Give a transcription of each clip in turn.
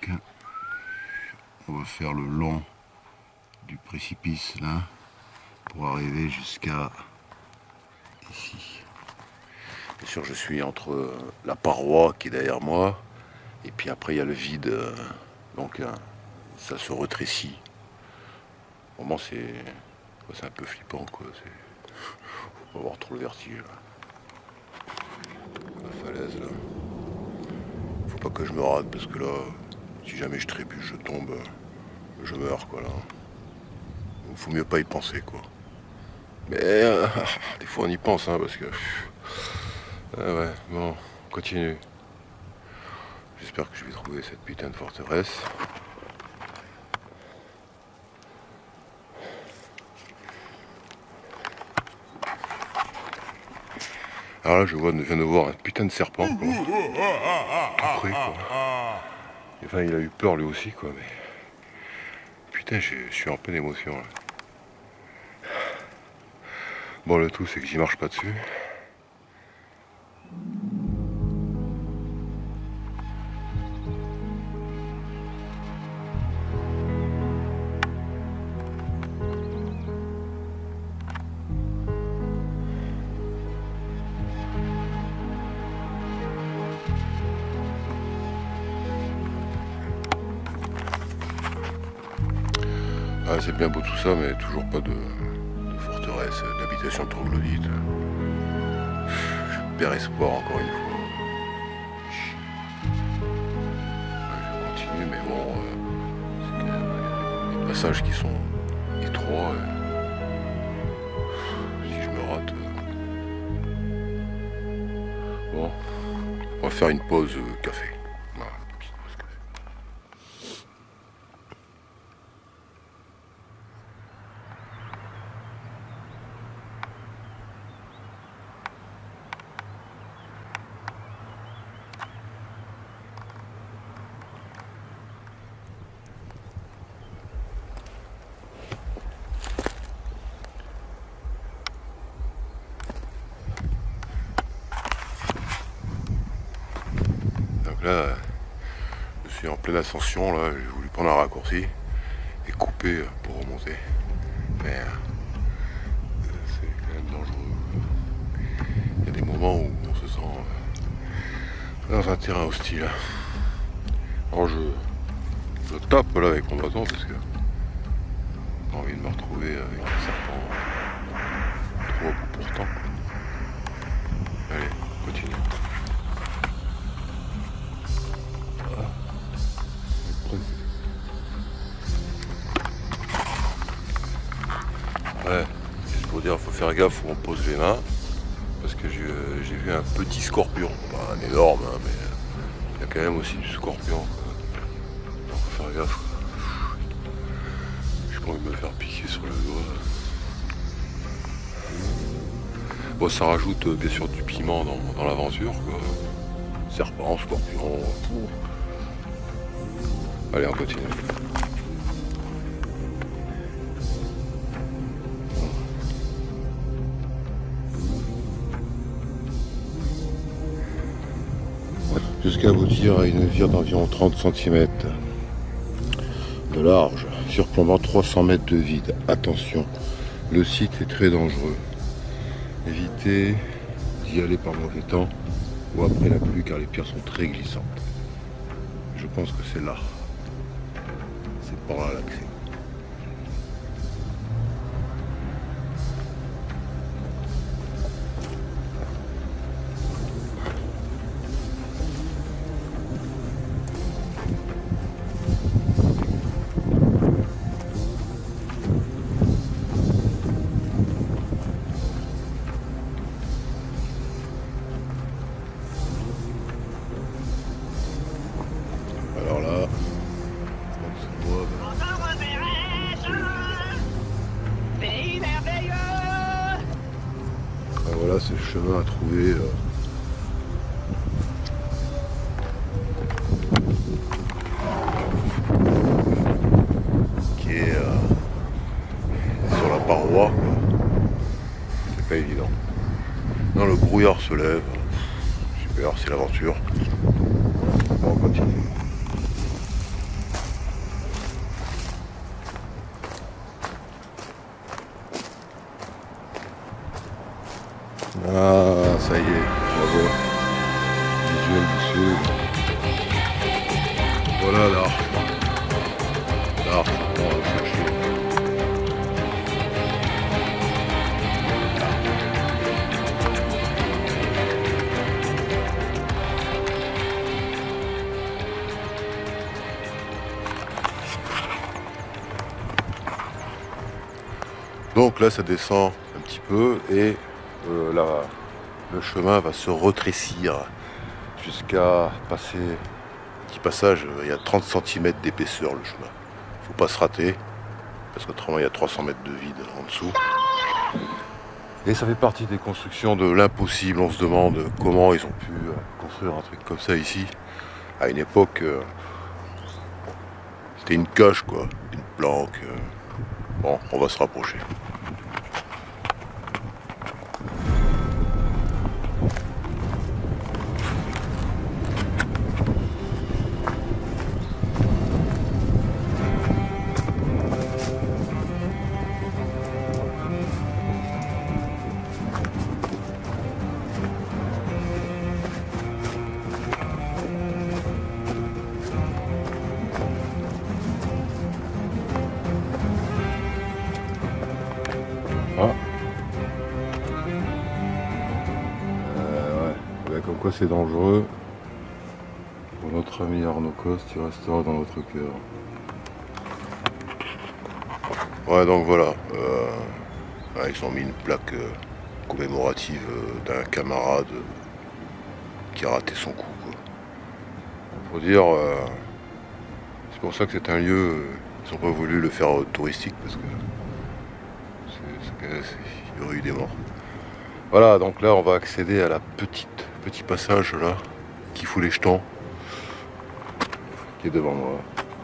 Donc on va faire le long du précipice là pour arriver jusqu'à ici. Bien sûr, je suis entre la paroi qui est derrière moi et puis après il y a le vide, donc ça se rétrécit. Vraiment c'est un peu flippant quoi. Faut pas avoir trop le vertige. La falaise là. Faut pas que je me rate parce que là, si jamais je trébuche, je tombe, je meurs quoi là. Faut mieux pas y penser quoi. Mais des fois on y pense hein, parce que ouais, bon, on continue. J'espère que je vais trouver cette putain de forteresse. Alors là je viens de voir un putain de serpent quoi. Tout près quoi. Enfin il a eu peur lui aussi quoi, mais putain je suis en pleine émotion là. Bon le tout c'est que j'y marche pas dessus. Ah, c'est bien beau tout ça, mais toujours pas de forteresse, d'habitation troglodyte. Je perds espoir encore une fois. Je continue, mais bon, c'est quand même des passages qui sont étroits. Si je me rate, bon, on va faire une pause café. Voilà, une petite pause café. Là, je suis en pleine ascension, là, j'ai voulu prendre un raccourci et couper pour remonter. Mais c'est quand même dangereux. Il y a des moments où on se sent dans un terrain hostile. Alors je tape là avec mon bâton parce que j'ai pas envie de me retrouver avec un serpent trop à bout portant. Allez, continue. Ouais, juste pour dire, faut faire gaffe où on pose les mains, parce que j'ai vu un petit scorpion, pas un énorme, hein, mais il y a quand même aussi du scorpion. Alors faut faire gaffe. J'ai pas envie de me faire piquer sur le doigt. Bon, ça rajoute bien sûr du piment dans l'aventure, quoi. Serpent, scorpion. Allez, on continue. Jusqu'à aboutir à une vire d'environ 30 cm de large, surplombant 300 mètres de vide. Attention, le site est très dangereux. Évitez d'y aller par mauvais temps ou après la pluie car les pierres sont très glissantes. Je pense que c'est là. C'est par là l'accès. Alors là, on se voit. Voilà, c'est le chemin à trouver. Qui est sur la paroi. C'est pas évident. Non, le brouillard se lève. Super, c'est l'aventure. On continue. Ah, ça y est, bravo. Visuel du sud. Voilà l'arche. L'arche, on va le chercher. Donc là ça descend un petit peu et le chemin va se retrécir jusqu'à passer un petit passage, il y a 30 cm d'épaisseur le chemin. Faut pas se rater parce qu'autrement il y a 300 mètres de vide en dessous. Et ça fait partie des constructions de l'impossible. On se demande comment ils ont pu construire un truc comme ça ici. À une époque, c'était une cache quoi, une planque. Bon, on va se rapprocher. Ah. Ouais. Comme quoi c'est dangereux. Pour notre ami Arnaud Coste, tu resteras dans notre cœur. Ouais, donc voilà. Ils ont mis une plaque commémorative d'un camarade qui a raté son coup. Quoi. Faut dire, c'est pour ça que c'est un lieu, ils n'ont pas voulu le faire touristique parce que il y aurait eu des morts. Voilà, donc là on va accéder à la petit passage là qui fout les jetons qui est devant moi.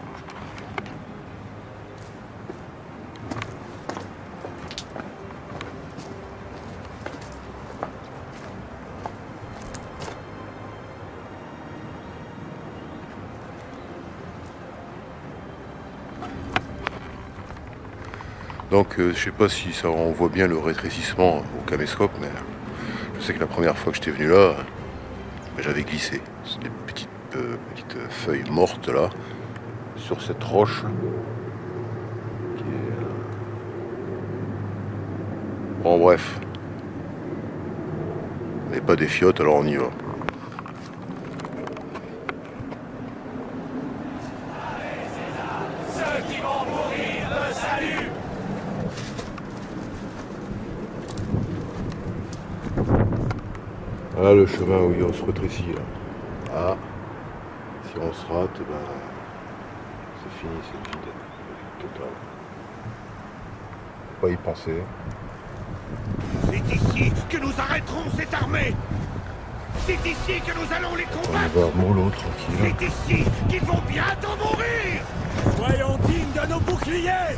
Donc je sais pas si ça on voit bien le rétrécissement au caméscope, mais je sais que la première fois que j'étais venu là, j'avais glissé. C'est des petites feuilles mortes là, sur cette roche. Qui est... Bon bref. On n'est pas des fiottes, alors on y va. Voilà le chemin où on se rétrécit là. Ah, si on se rate, ben, c'est fini, c'est le vide total. Faut pas y penser. C'est ici que nous arrêterons cette armée. C'est ici que nous allons les On combattre. va voir mollo tranquille. C'est ici qu'ils vont bientôt mourir. Soyons dignes de nos boucliers.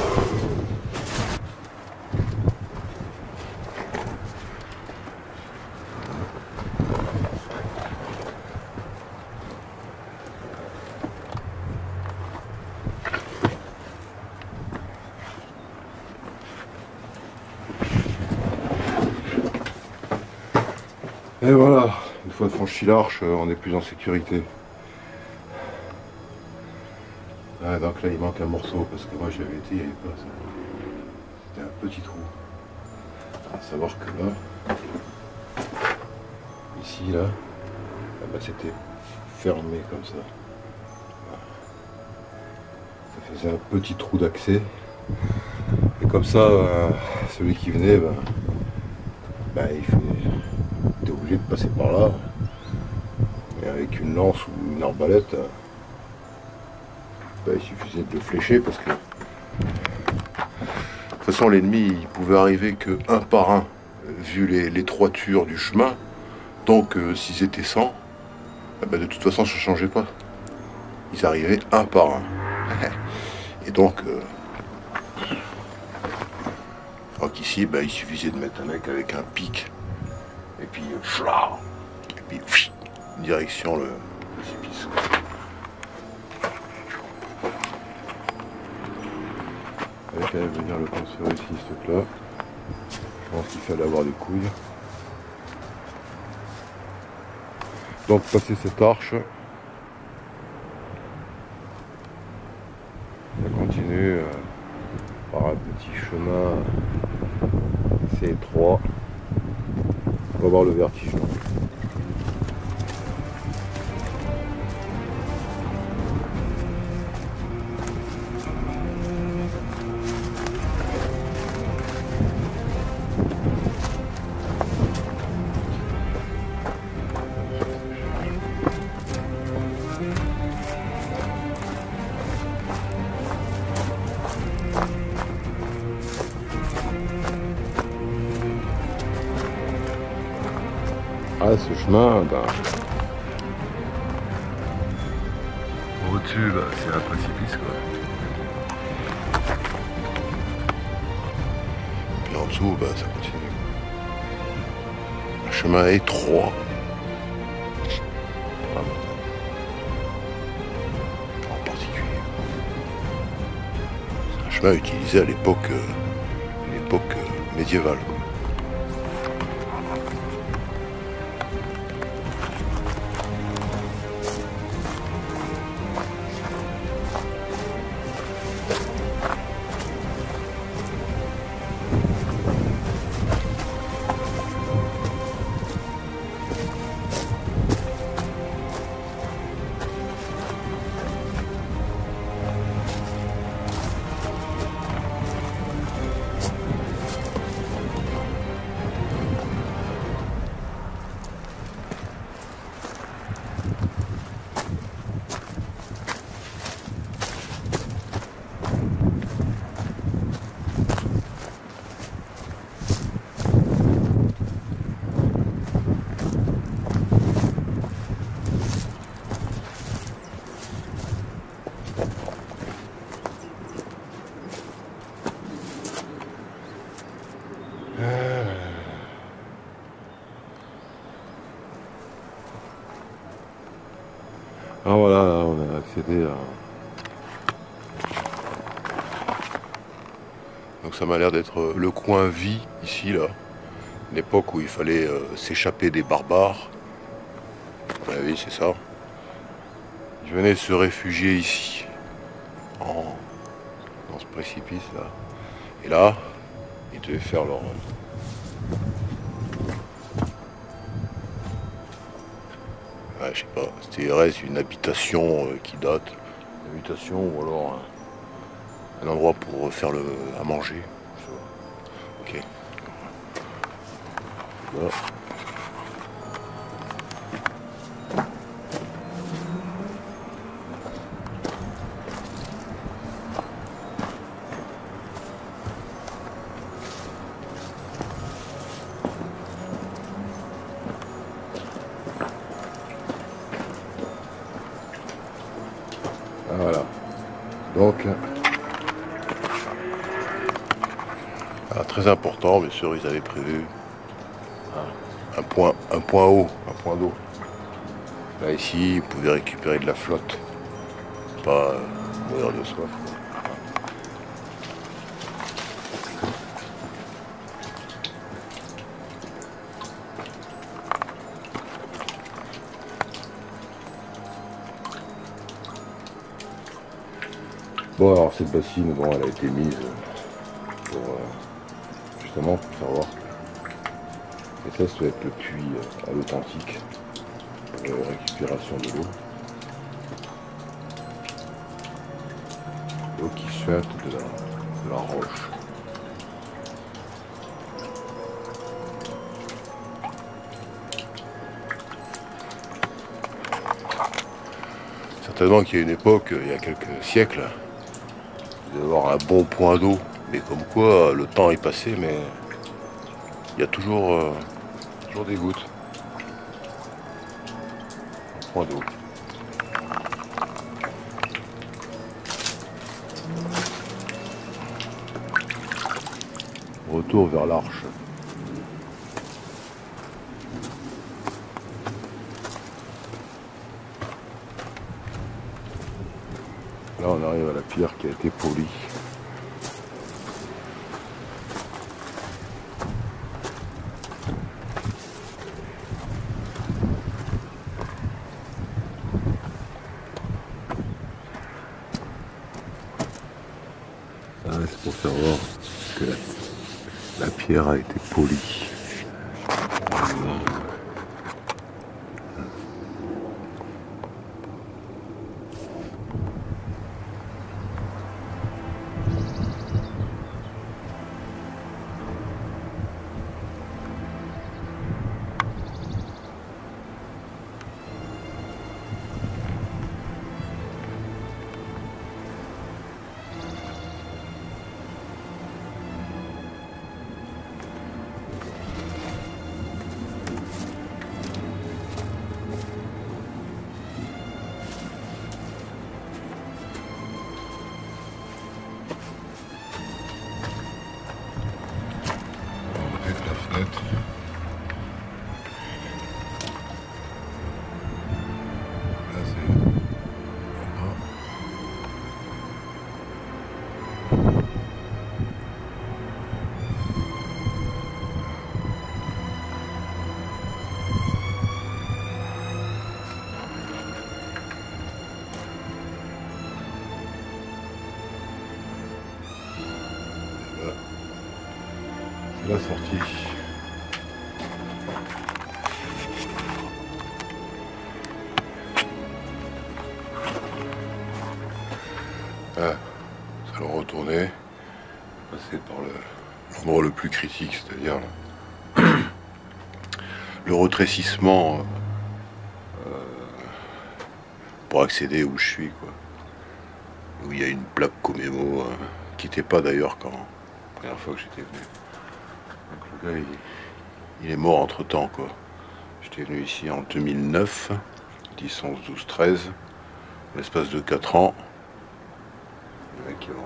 Et voilà, une fois franchi l'arche, on est plus en sécurité. Ah, donc là il manque un morceau parce que moi j'avais été, il n'y avait pas ça. C'était un petit trou. À savoir que là, ici là, bah, c'était fermé comme ça. Ça faisait un petit trou d'accès. Et comme ça, celui qui venait, il était obligé de passer par là. Et avec une lance ou une arbalète, il suffisait de le flécher parce que de toute façon l'ennemi il pouvait arriver que un par un vu l'étroiture du chemin. Donc s'ils étaient 100, de toute façon ça ne changeait pas. Ils arrivaient un par un. Et donc ici il suffisait de mettre un mec avec un pic et puis direction le précipice. Il fallait quand même venir le construire ici, ce truc là. Je pense qu'il fallait avoir des couilles. Donc passer cette arche, ça continue par un petit chemin assez étroit. On va voir le vertige. Ah, ce chemin, ben, au-dessus, ben, c'est un précipice, quoi. Puis en dessous, ben, ça continue. Un chemin étroit. Vraiment. En particulier. C'est un chemin utilisé à l'époque médiévale, quoi. Ah voilà, là, on a accédé à... Donc ça m'a l'air d'être le coin vie ici, là. L'époque où il fallait s'échapper des barbares. À mon avis, c'est ça. Ils venaient se réfugier ici, dans ce précipice là. Et là, ils devaient faire leur... Ouais, je sais pas, c'était reste une habitation qui date. Une habitation ou alors un endroit pour faire à manger. Ok. Là. Voilà. Donc, très important, bien sûr, ils avaient prévu un point haut, un point d'eau. Là, ici, vous pouvez récupérer de la flotte, pas mourir de soif. Bon, alors cette bassine, bon, elle a été mise pour justement pour savoir. Et ça doit être le puits à l'authentique pour récupération de l'eau. L'eau qui suinte de la roche. Certainement qu'il y a une époque, il y a quelques siècles, il devait y avoir un bon point d'eau, mais comme quoi le temps est passé, mais il y a toujours des gouttes. Un point d'eau. Retour vers l'Arche. Là on arrive à la pierre qui a été polie. Ouais, c'est pour faire voir que la pierre a été polie. La sortie. Ah, nous allons retourner, passer par l'endroit le plus critique, c'est-à-dire le retrécissement pour accéder où je suis, quoi. Où il y a une plaque Comemo qui n'était pas d'ailleurs quand la première fois que j'étais venu. Donc le gars il est mort entre temps, quoi. J'étais venu ici en 2009, 10, 11, 12, 13, l'espace de 4 ans. Le mec est mort.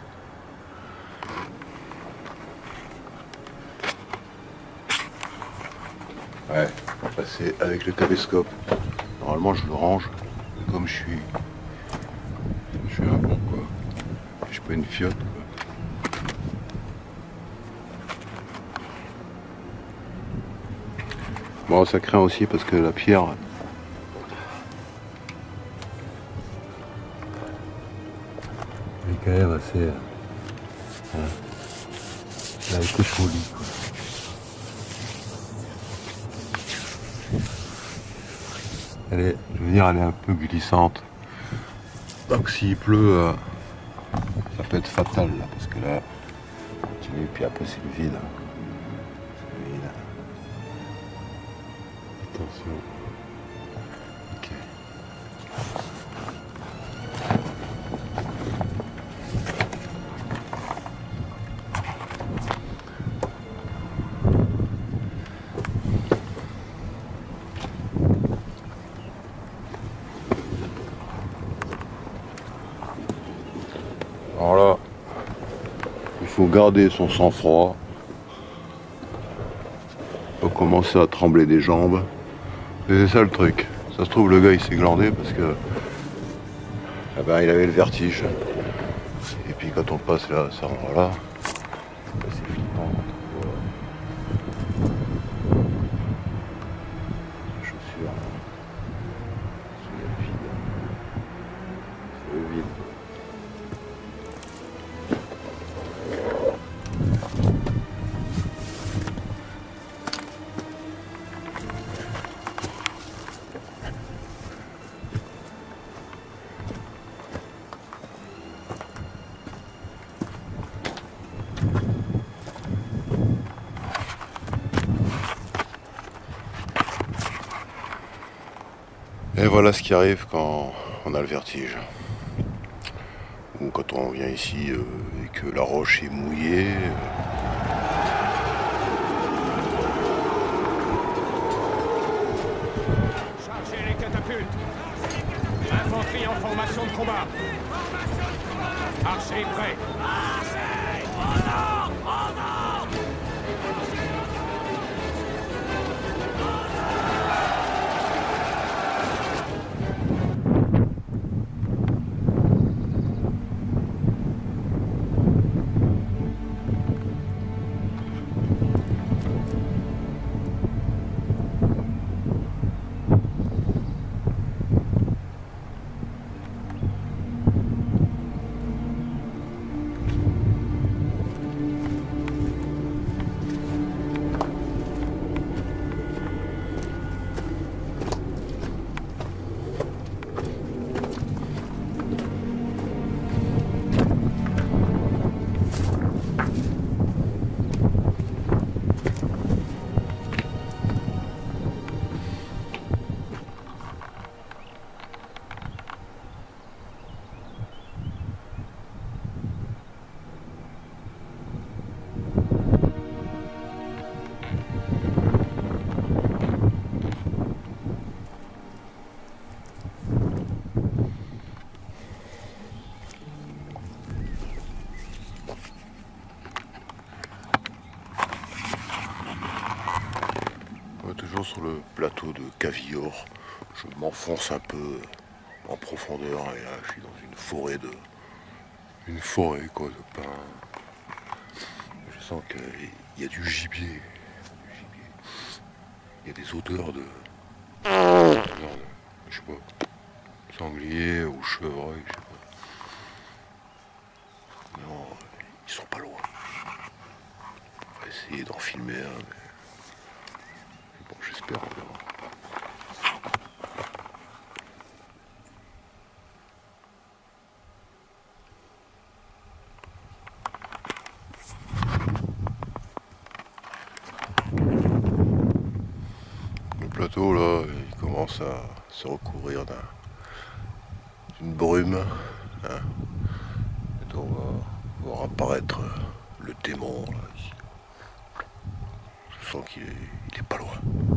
Ouais, on va passer avec le caméscope. Normalement je le range, mais comme je suis un bon, quoi. Je suis pas une fiotte, quoi. Bon, ça craint aussi parce que la pierre, elle est quand même assez... elle a été polie, quoi. Elle est, je veux dire, elle est un peu glissante. Donc s'il pleut, ça peut être fatal, là, parce que là, tu vois, puis après c'est le vide. C'est le vide. Attention. Ok. Alors là, il faut garder son sang-froid. Pas commencer à trembler des jambes. C'est ça le truc. Ça se trouve, le gars il s'est glandé parce que eh ben, il avait le vertige. Et puis quand on passe là, ça endroit-là, c'est flippant. Chaussures. C'est le vide. C'est le vide. Et voilà ce qui arrive quand on a le vertige. Ou quand on vient ici et que la roche est mouillée. Chargez les catapultes. Infanterie en formation de combat. Archers prêts. sur le plateau de Cavillor. Je m'enfonce un peu en profondeur et là je suis dans une forêt quoi, de pins. Je sens qu'il y a du gibier. Il y a des odeurs de... je sais pas, sanglier ou chevreuil, je sais pas. Non, ils sont pas loin. On va essayer d'en filmer un, mais bon, j'espère, on verra. Le plateau là, il commence à se recouvrir d'une brume. Hein. Et donc, on va voir apparaître le démon là, ici. Je sens qu'il est pas loin.